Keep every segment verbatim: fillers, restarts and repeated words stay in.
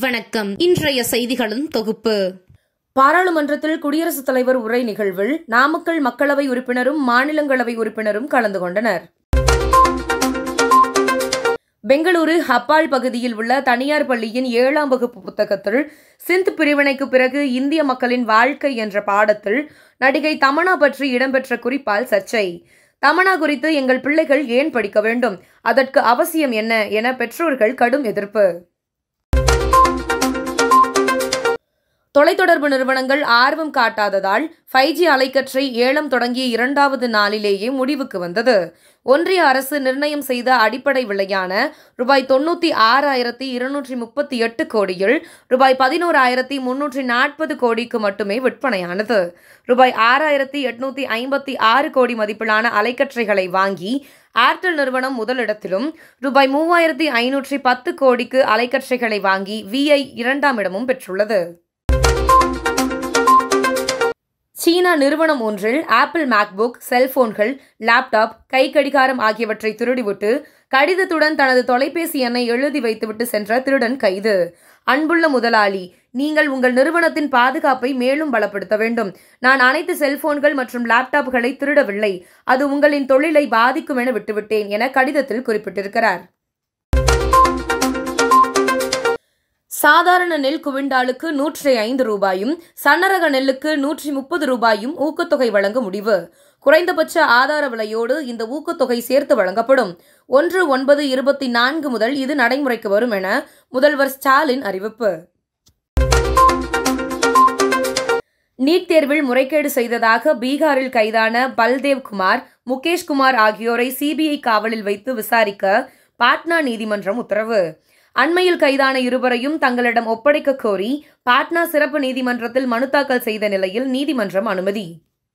வணக்கம். இன்றைய செய்திகளின் தொகுப்பு. பாராளுமன்றத்தில் குடியரசுத் தலைவர் உரை நிகழ்வில் நாமக்கல் மக்களவை உறுப்பினரும் மாநிலங்களவை உறுப்பினரும் கலந்து கொண்டனர். பெங்களூரு ஹப்பால் பகுதியில் உள்ள தனியார் பள்ளியின் ஏழாம் வகுப்பு புத்தகத்தில் சிந்த் பிரிவினைக்கு பிறகு இந்திய மக்களின் வாழ்க்கை என்ற பாடத்தில் நடிகை தமன்னா பற்றி இடம்பெற்ற குறிப்பால் சர்ச்சை. தமன்னா குறித்து எங்கள் பிள்ளைகள் ஏன் படிக்க வேண்டும், அதற்கு அவசியம் என்ன என பெற்றோர்கள் கடும் எதிர்ப்பு. தொலைத்தொடர்பு நிறுவனங்கள் ஆர்வம் காட்டாததால் ஃபைவ் ஜி அலைக்கற்றை ஏலம் தொடங்கிய இரண்டாவது நாளிலேயே முடிவுக்கு வந்தது. ஒன்றிய அரசு நிர்ணயம் செய்த அடிப்படை விலையான ரூபாய் தொண்ணூற்றி ஆறாயிரத்தி இருநூற்றி முப்பத்தி எட்டு கோடியில் ரூபாய் பதினோராயிரத்தி முன்னூற்றி நாற்பது கோடிக்கு மட்டுமே விற்பனையானது. ரூபாய் ஆறாயிரத்தி எட்நூத்தி ஐம்பத்தி ஆறு கோடி மதிப்பிலான அலைக்கற்றைகளை வாங்கி ஏர்டெல் நிறுவனம் முதலிடத்திலும், ரூபாய் மூவாயிரத்தி ஐநூற்றி பத்து கோடிக்கு அலைக்கற்றைகளை வாங்கி விஐ இரண்டாம் இடமும் பெற்றுள்ளது. சீனா நிறுவனம் ஒன்றில் ஆப்பிள் மேக்புக், செல்போன்கள், லேப்டாப், கை கடிகாரம் ஆகியவற்றை திருடிவிட்டு கடிதத்துடன் தனது தொலைபேசி எண்ணை எழுதி வைத்துவிட்டு சென்ற திருடன் கைது. அன்புள்ள முதலாளி, நீங்கள் உங்கள் நிறுவனத்தின் பாதுகாப்பை மேலும் பலப்படுத்த வேண்டும். நான் அனைத்து செல்போன்கள் மற்றும் லேப்டாப்களை திருடவில்லை, அது உங்களின் தொழிலை பாதிக்கும் என விட்டுவிட்டேன் என கடிதத்தில் குறிப்பிட்டிருக்கிறார். சாதாரண நெல் குவிண்டாலுக்கு நூற்றி ஐந்து ரூபாயும் சன்னரக நெல்லுக்கு நூற்றி முப்பது ரூபாயும் ஊக்கத்தொகை வழங்க முடிவு. குறைந்தபட்ச ஆதார விலையோடு இந்த ஊக்கத்தொகை சேர்த்து வழங்கப்படும். ஒன்று ஒன்பது இருபத்தி நான்கு முதல் இது நடைமுறைக்கு வரும் என முதல்வர் ஸ்டாலின் அறிவிப்பு. நீட் தேர்வில் முறைகேடு செய்ததாக பீகாரில் கைதான பல்தேவ் குமார், முகேஷ் குமார் ஆகியோரை சிபிஐ காவலில் வைத்து விசாரிக்க பாட்னா நீதிமன்றம் உத்தரவு. அண்மையில் கைதான இருவரையும் தங்களிடம் ஒப்படைக்க கோரி பாட்னா சிறப்பு நீதிமன்றத்தில் மனு தாக்கல் செய்த நிலையில் நீதிமன்றம் அனுமதி.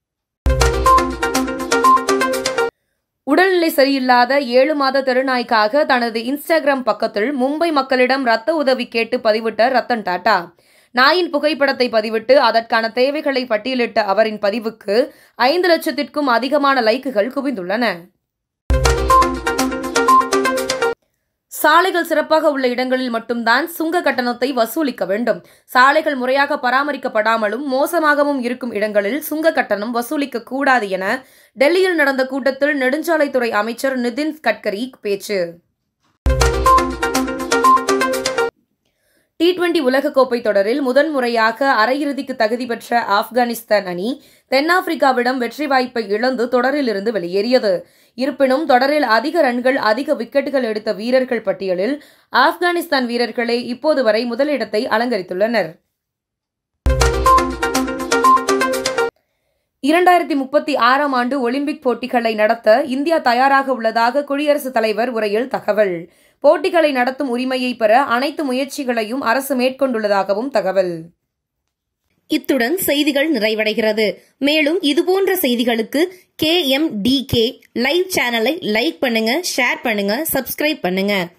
உடல்நிலை சரியில்லாத ஏழு மாத தெருநாய்க்காக தனது இன்ஸ்டாகிராம் பக்கத்தில் மும்பை மக்களிடம் ரத்த உதவி கேட்டு பதிவிட்ட ரத்தன் டாடா. நாயின் புகைப்படத்தை பதிவிட்டு அதற்கான தேவைகளை பட்டியலிட்ட அவரின் பதிவுக்கு ஐந்து லட்சத்திற்கும் அதிகமான லைக்குகள் குவிந்துள்ளன. சாலைகள் சிறப்பாக உள்ள இடங்களில் மட்டும்தான் சுங்க கட்டணத்தை வசூலிக்க வேண்டும். சாலைகள் முறையாக பராமரிக்கப்படாமலும் மோசமாகவும் இருக்கும் இடங்களில் சுங்க கட்டணம் வசூலிக்க கூடாது என டெல்லியில் நடந்த கூட்டத்தில் நெடுஞ்சாலைத்துறை அமைச்சர் நிதின் கட்கரி பேச்சு. டி டுவெண்டி உலகக்கோப்பை தொடரில் முதன்முறையாக அரையிறுதிக்கு தகுதி பெற்ற ஆப்கானிஸ்தான் அணி தென்னாப்பிரிக்காவிடம் வெற்றி வாய்ப்பை இழந்து தொடரில் இருந்து வெளியேறியது. இருப்பினும் தொடரில் அதிக ரன்கள், அதிக விக்கெட்டுகள் எடுத்த வீரர்கள் பட்டியலில் ஆப்கானிஸ்தான் வீரர்களே இப்போது வரை முதலிடத்தை அலங்கரித்துள்ளனர். இரண்டாயிரத்தி முப்பத்தி ஆறாம் ஆண்டு ஒலிம்பிக் போட்டிகளை நடத்த இந்தியா தயாராக உள்ளதாக குடியரசுத் தலைவர் உரையில் தகவல். போட்டிகளை நடத்தும் உரிமையை பெற அனைத்து முயற்சிகளையும் அரசு மேற்கொண்டுள்ளதாகவும் தகவல். இத்துடன் செய்திகள் நிறைவடைகிறது. மேலும் இதுபோன்ற செய்திகளுக்கு K M D K live சேனலை லைக் பண்ணுங்க, ஷேர் பண்ணுங்க, சப்ஸ்கிரைப் பண்ணுங்க.